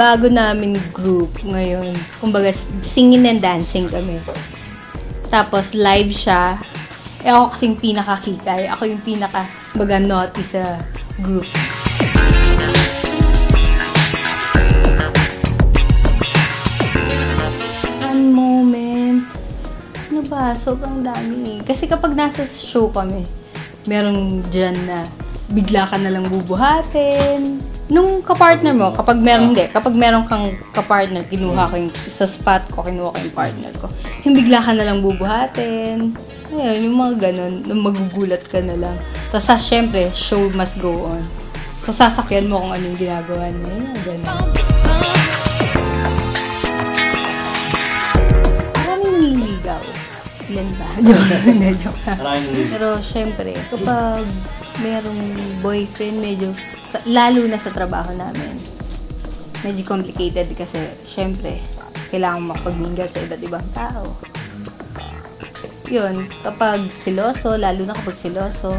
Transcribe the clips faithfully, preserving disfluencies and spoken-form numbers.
bago namin group ngayon. Kumbaga, singing and dancing kami. Tapos, live siya. Eh, ako kasing pinaka-kikay. Ako yung pinaka, baga, naughty sa group. One moment. Ano ba? Sobrang dami. Kasi kapag nasa show kami, merong dyan na bigla ka nalang bubuhatin. Nung kapartner mo, kapag meron, hindi, kapag meron kang kapartner, kinuha ko yung sa spot ko, kinuha ko yung partner ko. Yung bigla ka nalang bubuhatin. Ayun, yung mga ganun, nung magugulat ka na lang. Tapos, sa, syempre, show must go on. So, sasakyan mo kung anong ginagawa niya. Yung ganun. Maraming nililigaw. Ilan ba? Joke. Pero, syempre, kapag merong boyfriend, medyo, lalo na sa trabaho namin, medyo complicated kasi, syempre, kailangan makapag-mingle sa iba't ibang tao. Yun, kapag siloso, lalo na kapag siloso.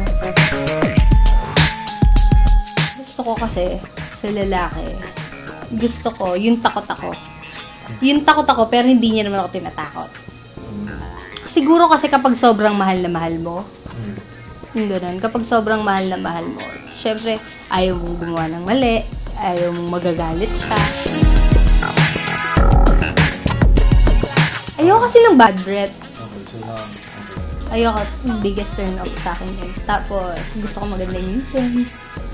Gusto ko kasi, sa lalaki, gusto ko, yung takot ako. Yung takot ako, pero hindi niya naman ako tinatakot. Siguro kasi kapag sobrang mahal na mahal mo, yung ganun, kapag sobrang mahal na mahal mo, syempre, ayaw mong gumawa ng mali, ayaw mong magagalit siya. Ayaw kasi ng bad breath. Ayoko, biggest turn off sa akin yun. Tapos, gusto ko maganda yung ngipin.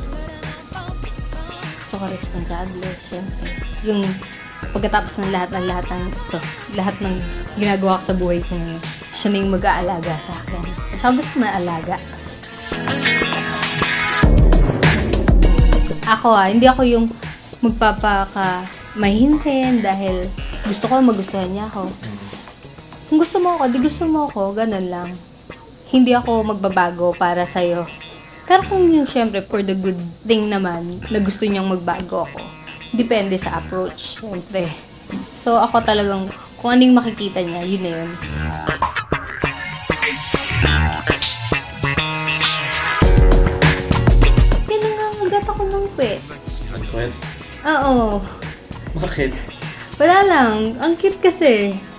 Gusto ko responsable, syempre. Yung pagkatapos ng lahat ng lahat ng ito, lahat ng ginagawa ko sa buhay ko ngayon, siya na yung mag-aalaga sa akin. Siya gusto maalaga. Ako ah, hindi ako yung magpapaka mahinhin dahil gusto ko magustuhan niya ako. Kung gusto mo ako, di gusto mo ako, ganun lang. Hindi ako magbabago para sa'yo. Pero kung yung syempre for the good thing naman, na gusto niyang magbago ako, depende sa approach, syempre. So ako talagang, kung anong makikita niya, yun na yun. Pinangangagat ako ng kwet. Kwet? Oo. Bakit? Wala lang. Ang cute kasi.